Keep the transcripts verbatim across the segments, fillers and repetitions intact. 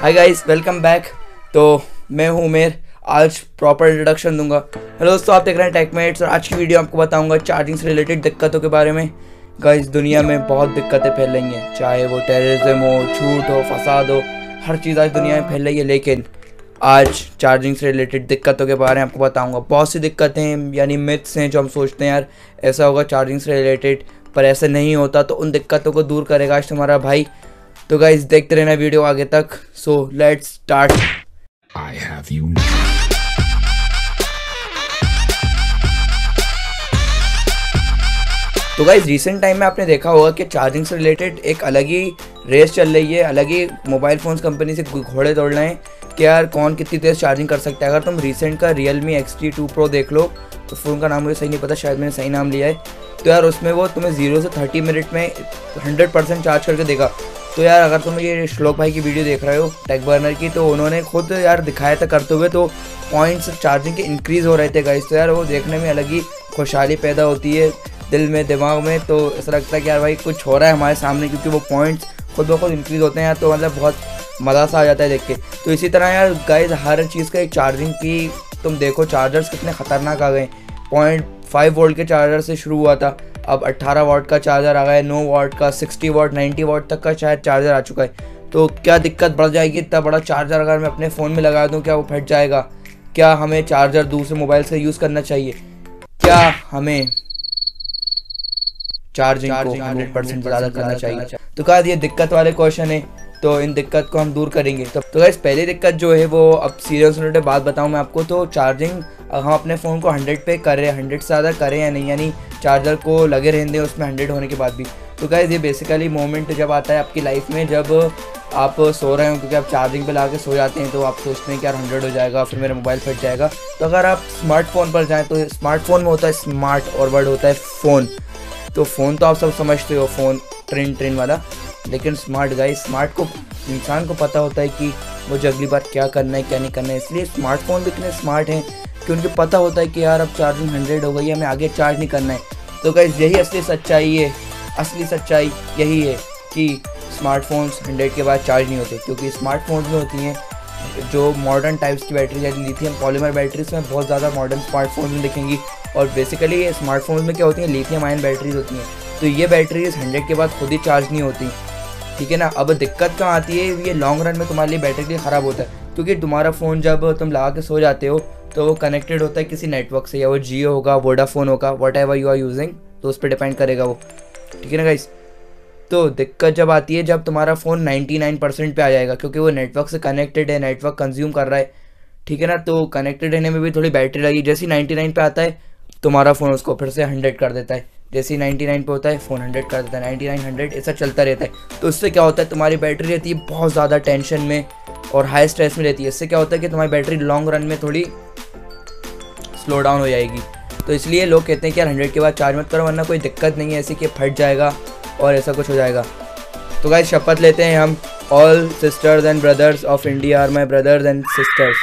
Hi guys, welcome back. तो मैं हूँ उमेर। आज प्रॉपर इंट्रोडक्शन दूंगा। हेलो दोस्तों, आप देख रहे हैं टेकमेट्स और आज की वीडियो आपको बताऊंगा चार्जिंग से रिलेटेड दिक्कतों के बारे में। गाइस, दुनिया में बहुत दिक्कतें फैल रही हैं, चाहे वो टेररिज्म हो, झूठ हो, फसाद हो, हर चीज़ आज दुनिया में फैल रही है। लेकिन आज चार्जिंग से रिलेटेड दिक्कतों के बारे में आपको बताऊंगा। बहुत सी दिक्कतें यानी मिथ्स हैं जो हम सोचते हैं यार ऐसा होगा चार्जिंग से रिलेटेड, पर ऐसा नहीं होता। तो उन दिक्कतों को दूर करेगा आज तुम्हारा भाई। तो गाइस, देखते रहना वीडियो आगे तक। So let's start. I have you now. तो गाइस, रिसेंट टाइम में आपने देखा होगा कि चार्जिंग से रिलेटेड एक अलग ही रेस चल रही है, अलग ही मोबाइल फ़ोन्स कंपनी से घोड़े दौड़ रहे हैं कि यार कौन कितनी तेज़ चार्जिंग कर सकता है। अगर तुम रिसेंट का Realme X T two Pro देख लो, तो फ़ोन का नाम मुझे सही नहीं पता, शायद मैंने सही नाम लिया है। तो यार उसमें वो तुम्हें जीरो से थर्टी मिनट में हंड्रेड परसेंट चार्ज करके देगा। तो यार अगर तुम ये श्लोक भाई की वीडियो देख रहे हो टेक बर्नर की, तो उन्होंने खुद यार दिखाया था करते हुए, तो पॉइंट्स चार्जिंग के इंक्रीज़ हो रहे थे गाइस। तो यार वो देखने में अलग ही खुशहाली पैदा होती है दिल में, दिमाग में। तो ऐसा लगता है कि यार भाई कुछ हो रहा है हमारे सामने, क्योंकि वो पॉइंट्स खुद ब खुद इंक्रीज़ होते हैं यार। तो मतलब बहुत मज़ा सा आ जाता है देख के। तो इसी तरह यार गाइस, हर चीज़ का एक चार्जिंग की तुम देखो, चार्जर्स कितने ख़तरनाक आ गए। पॉइंट फाइव वोल्ट के चार्जर से शुरू हुआ था, अब अट्ठारह वाट का चार्जर आ गया है, नौ वाट का, साठ वाट, नब्बे वाट तक का शायद चार्जर आ चुका है। तो क्या दिक्कत बढ़ जाएगी? इतना बड़ा चार्जर अगर मैं अपने फ़ोन में लगा दूं, क्या वो फट जाएगा? क्या हमें चार्जर दूसरे मोबाइल से यूज़ करना चाहिए? क्या हमें चार्जिंग को हंड्रेड परसेंट ज़्यादा करना चाहिए? तो कहा ये दिक्कत वाले क्वेश्चन है, तो इन दिक्कत को हम दूर करेंगे। तो तो गाइस, पहली दिक्कत जो है वो, अब सीरियस नोट बात बताऊं मैं आपको, तो चार्जिंग हम अपने फ़ोन को हंड्रेड पे करें, हंड्रेड से ज़्यादा करें या नहीं, यानी चार्जर को लगे रहने दें उसमें हंड्रेड होने के बाद भी। तो गाइस, ये बेसिकली मोमेंट जब आता है आपकी लाइफ में, जब आप सो रहे हो, क्योंकि आप चार्जिंग पे ला के सो जाते हैं, तो आप सोचते हैं कि यार हंड्रेड हो जाएगा, फिर मेरा मोबाइल फट जाएगा। तो अगर आप स्मार्टफोन पर जाएँ, तो स्मार्टफोन में होता है स्मार्ट और वर्ड होता है फ़ोन। तो फ़ोन तो आप सब समझते हो, फ़ोन ट्रेन ट्रेन वाला। लेकिन स्मार्ट गाइस, स्मार्ट को इंसान को पता होता है कि मुझे अगली बार क्या करना है क्या नहीं करना है। इसलिए स्मार्टफोन भी इतने स्मार्ट हैं कि उनको पता होता है कि यार अब चार्जिंग हंड्रेड हो गई है, हमें आगे चार्ज नहीं करना है। तो गाइस, यही असली सच्चाई है। असली सच्चाई यही है कि स्मार्टफोन्स हंड्रेड के बाद चार्ज नहीं होते, क्योंकि स्मार्टफोन्स में होती हैं जो मॉडर्न टाइप्स की बैटरी, जैसे लिथियम पॉलीमर बैटरीज में बहुत ज़्यादा मॉडर्न स्मार्टफोन में दिखेंगी। और बेसिकली ये स्मार्टफोन्स में क्या होती हैं, लिथियम आयन बैटरीज होती हैं। तो ये बैटरीज हंड्रेड के बाद खुद ही चार्ज नहीं होती, ठीक है ना। अब दिक्कत कहाँ आती है, ये लॉन्ग रन में तुम्हारे लिए बैटरी के लिए ख़राब होता है, क्योंकि तुम्हारा फ़ोन जब तुम लगा के सो जाते हो तो वो कनेक्टेड होता है किसी नेटवर्क से, या वो जियो होगा, वोडाफोन होगा, whatever you are using, तो उस पर डिपेंड करेगा वो, ठीक है ना गाइस। तो दिक्कत जब आती है जब तुम्हारा फ़ोन नाइन्टी नाइन परसेंट पे आ जाएगा, क्योंकि वो नेटवर्क से कनेक्टेड है, नेटवर्क कंज्यूम कर रहा है, ठीक है ना। तो कनेक्टेड रहने में भी थोड़ी बैटरी लगी। जैसे ही नाइन्टी नाइन पे आता है, तुम्हारा फ़ोन उसको फिर से हंड्रेड कर देता है। जैसे ही नाइन्टी नाइन पे होता है, फ़ोन हंड्रेड कर देता है, नाइन्टी नाइन, हंड्रेड, ऐसा चलता रहता है। तो इससे क्या होता है, तुम्हारी बैटरी रहती है बहुत ज़्यादा टेंशन में और हाई स्ट्रेस में रहती है। इससे क्या होता है कि तुम्हारी बैटरी लॉन्ग रन में थोड़ी स्लो डाउन हो जाएगी। तो इसलिए लोग कहते हैं कि यार हंड्रेड के बाद चार्ज मत करो, वरना कोई दिक्कत नहीं है ऐसी कि फट जाएगा और ऐसा कुछ हो जाएगा। तो गाइस, शपथ लेते हैं हम, all sisters and brothers of India are my brothers and sisters.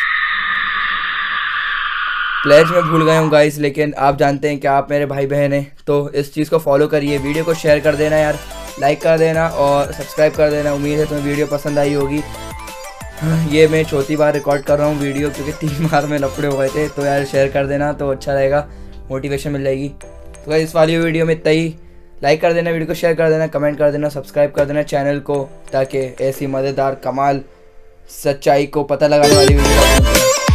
Pledge में भूल गए हूँ गाइस, लेकिन आप जानते हैं कि आप मेरे भाई बहन हैं। तो इस चीज़ को फॉलो करिए, वीडियो को शेयर कर देना यार, लाइक कर देना और सब्सक्राइब कर देना। उम्मीद है तुम्हें वीडियो पसंद आई होगी। ये मैं चौथी बार रिकॉर्ड कर रहा हूँ वीडियो, क्योंकि तीन बार में लफड़े हो गए थे। तो यार शेयर कर देना तो अच्छा रहेगा, मोटिवेशन मिल जाएगी। तो गाइस, इस वाली वीडियो में इतना ही। लाइक कर देना, वीडियो को शेयर कर देना, कमेंट कर देना, सब्सक्राइब कर देना चैनल को, ताकि ऐसी मज़ेदार कमाल सच्चाई को पता लगाने वाली वीडियो